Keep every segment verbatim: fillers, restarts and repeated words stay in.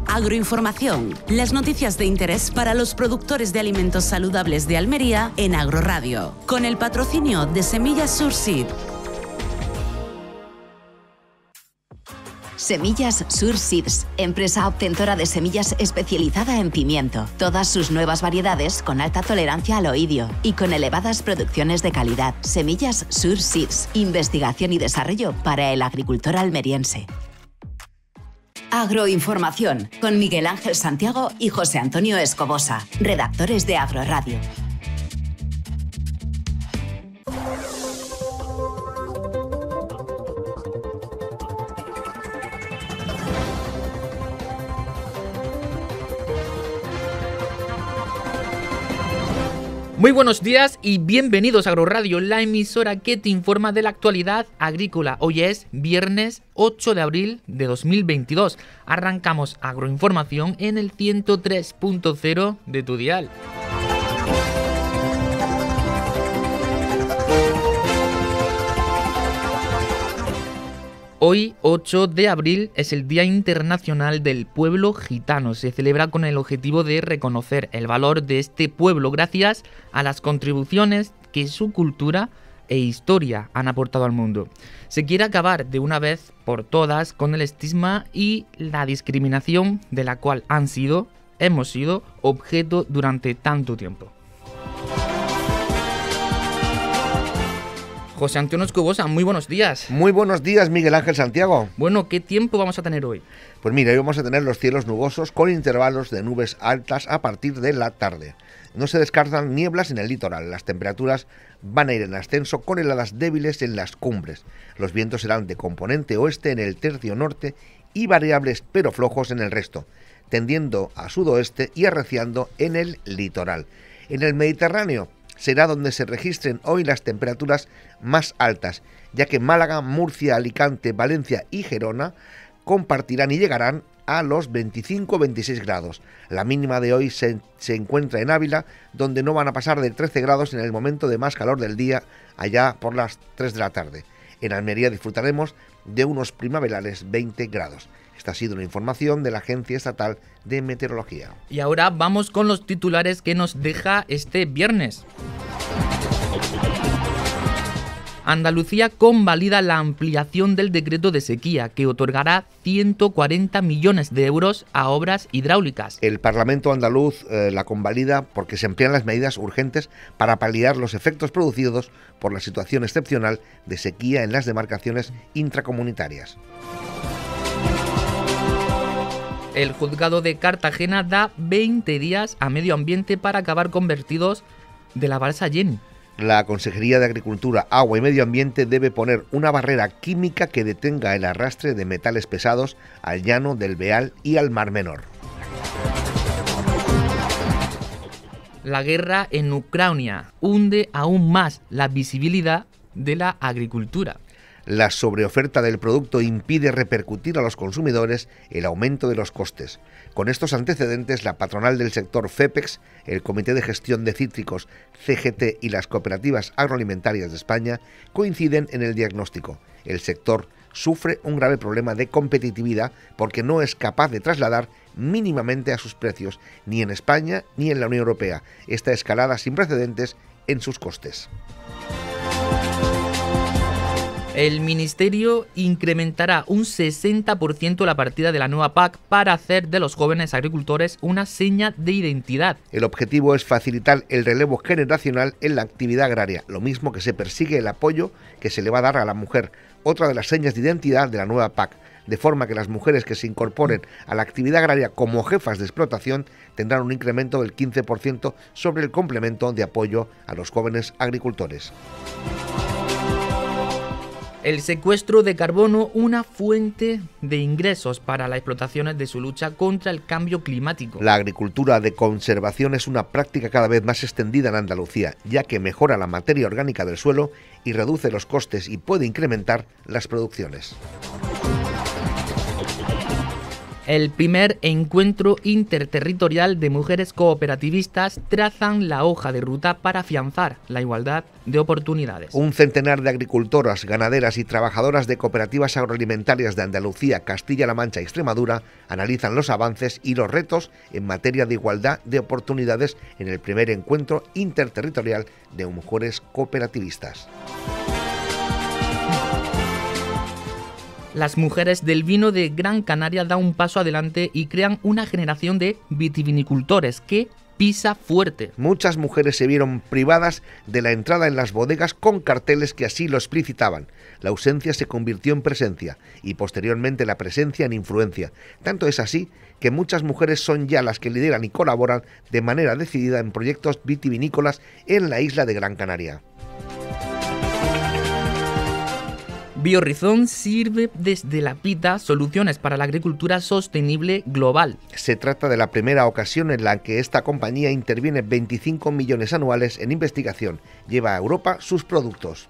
Agroinformación, las noticias de interés para los productores de alimentos saludables de Almería en Agroradio, con el patrocinio de Semillas Surseed. Semillas Surseeds, empresa obtentora de semillas especializada en pimiento. Todas sus nuevas variedades con alta tolerancia al oidio y con elevadas producciones de calidad. Semillas Surseeds, investigación y desarrollo para el agricultor almeriense. Agroinformación, con Miguel Ángel Santiago y José Antonio Escobosa, redactores de Agroradio. Muy buenos días y bienvenidos a Agroradio, la emisora que te informa de la actualidad agrícola. Hoy es viernes ocho de abril de dos mil veintidós. Arrancamos Agroinformación en el ciento tres punto cero de tu dial. Hoy, ocho de abril, es el Día Internacional del Pueblo Gitano. Se celebra con el objetivo de reconocer el valor de este pueblo gracias a las contribuciones que su cultura e historia han aportado al mundo. Se quiere acabar de una vez por todas con el estigma y la discriminación de la cual han sido, hemos sido, objeto durante tanto tiempo. José Antonio Escobosa, muy buenos días. Muy buenos días, Miguel Ángel Santiago. Bueno, ¿qué tiempo vamos a tener hoy? Pues mira, hoy vamos a tener los cielos nubosos con intervalos de nubes altas a partir de la tarde. No se descartan nieblas en el litoral. Las temperaturas van a ir en ascenso con heladas débiles en las cumbres. Los vientos serán de componente oeste en el tercio norte y variables pero flojos en el resto, tendiendo a sudoeste y arreciando en el litoral. En el Mediterráneo será donde se registren hoy las temperaturas más altas, ya que Málaga, Murcia, Alicante, Valencia y Gerona compartirán y llegarán a los veinticinco a veintiséis grados. La mínima de hoy se, se encuentra en Ávila, donde no van a pasar de trece grados en el momento de más calor del día, allá por las tres de la tarde. En Almería disfrutaremos de unos primaverales veinte grados. Esta ha sido una información de la Agencia Estatal de Meteorología. Y ahora vamos con los titulares que nos deja este viernes. Andalucía convalida la ampliación del decreto de sequía que otorgará ciento cuarenta millones de euros a obras hidráulicas. El Parlamento andaluz eh, la convalida porque se emplean las medidas urgentes para paliar los efectos producidos por la situación excepcional de sequía en las demarcaciones intracomunitarias. El juzgado de Cartagena da veinte días a Medio Ambiente para acabar con vertidos de la balsa Jenny. La Consejería de Agricultura, Agua y Medio Ambiente debe poner una barrera química que detenga el arrastre de metales pesados al llano del Beal y al Mar Menor. La guerra en Ucrania hunde aún más la visibilidad de la agricultura. La sobreoferta del producto impide repercutir a los consumidores el aumento de los costes. Con estos antecedentes, la patronal del sector FEPEX, el Comité de Gestión de Cítricos C G T y las cooperativas agroalimentarias de España coinciden en el diagnóstico. El sector sufre un grave problema de competitividad porque no es capaz de trasladar mínimamente a sus precios, ni en España ni en la Unión Europea, esta escalada sin precedentes en sus costes. El Ministerio incrementará un sesenta por ciento la partida de la nueva P A C para hacer de los jóvenes agricultores una seña de identidad. El objetivo es facilitar el relevo generacional en la actividad agraria, lo mismo que se persigue el apoyo que se le va a dar a la mujer, otra de las señas de identidad de la nueva P A C, de forma que las mujeres que se incorporen a la actividad agraria como jefas de explotación tendrán un incremento del quince por ciento sobre el complemento de apoyo a los jóvenes agricultores. El secuestro de carbono, una fuente de ingresos para las explotaciones de su lucha contra el cambio climático. La agricultura de conservación es una práctica cada vez más extendida en Andalucía, ya que mejora la materia orgánica del suelo y reduce los costes y puede incrementar las producciones. El primer encuentro interterritorial de mujeres cooperativistas trazan la hoja de ruta para afianzar la igualdad de oportunidades. Un centenar de agricultoras, ganaderas y trabajadoras de cooperativas agroalimentarias de Andalucía, Castilla-La Mancha y Extremadura analizan los avances y los retos en materia de igualdad de oportunidades en el primer encuentro interterritorial de mujeres cooperativistas. Las mujeres del vino de Gran Canaria dan un paso adelante y crean una generación de vitivinicultores que pisa fuerte. Muchas mujeres se vieron privadas de la entrada en las bodegas con carteles que así lo explicitaban. La ausencia se convirtió en presencia y posteriormente la presencia en influencia. Tanto es así que muchas mujeres son ya las que lideran y colaboran de manera decidida en proyectos vitivinícolas en la isla de Gran Canaria. Biorizón sirve desde la Pita soluciones para la agricultura sostenible global. Se trata de la primera ocasión en la que esta compañía interviene veinticinco millones anuales en investigación. Lleva a Europa sus productos.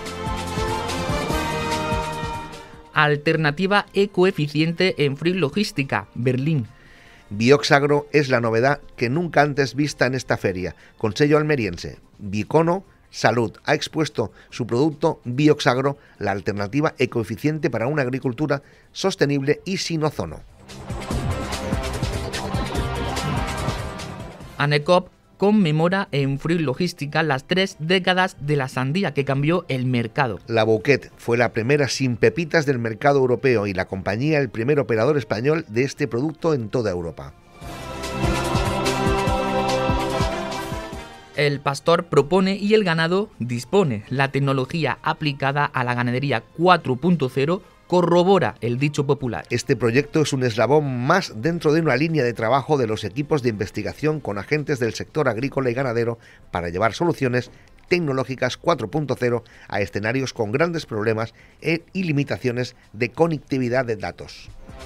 Alternativa ecoeficiente en Fruit Logística, Berlín. Bioxagro es la novedad que nunca antes vista en esta feria, con sello almeriense. Bicono Salud ha expuesto su producto Bioxagro, la alternativa ecoeficiente para una agricultura sostenible y sin ozono. ANECOP conmemora en Fruit Logística las tres décadas de la sandía que cambió el mercado. La Bouquet fue la primera sin pepitas del mercado europeo y la compañía el primer operador español de este producto en toda Europa. El pastor propone y el ganado dispone. La tecnología aplicada a la ganadería cuatro punto cero corrobora el dicho popular. Este proyecto es un eslabón más dentro de una línea de trabajo de los equipos de investigación con agentes del sector agrícola y ganadero para llevar soluciones tecnológicas cuatro punto cero a escenarios con grandes problemas y limitaciones de conectividad de datos.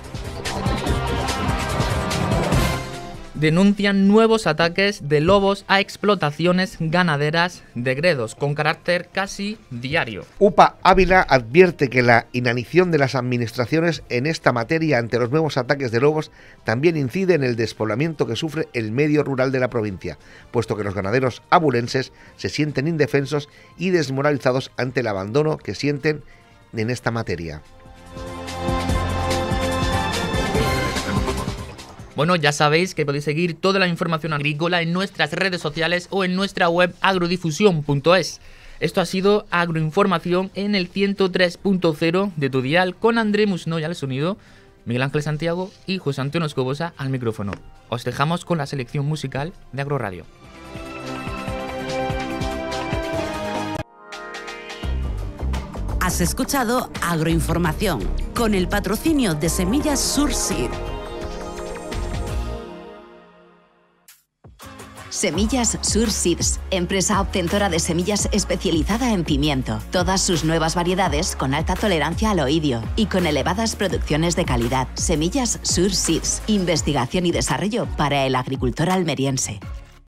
Denuncian nuevos ataques de lobos a explotaciones ganaderas de Gredos, con carácter casi diario. UPA Ávila advierte que la inanición de las administraciones en esta materia ante los nuevos ataques de lobos también incide en el despoblamiento que sufre el medio rural de la provincia, puesto que los ganaderos abulenses se sienten indefensos y desmoralizados ante el abandono que sienten en esta materia. Bueno, ya sabéis que podéis seguir toda la información agrícola en nuestras redes sociales o en nuestra web agrodifusión punto es. Esto ha sido Agroinformación en el ciento tres punto cero de tu dial con André Musnoy al sonido, Miguel Ángel Santiago y José Antonio Escobosa al micrófono. Os dejamos con la selección musical de Agroradio. Has escuchado Agroinformación con el patrocinio de Semillas Surseed. Semillas Sur Seeds, empresa obtentora de semillas especializada en pimiento. Todas sus nuevas variedades con alta tolerancia al oidio y con elevadas producciones de calidad. Semillas Sur Seeds, investigación y desarrollo para el agricultor almeriense.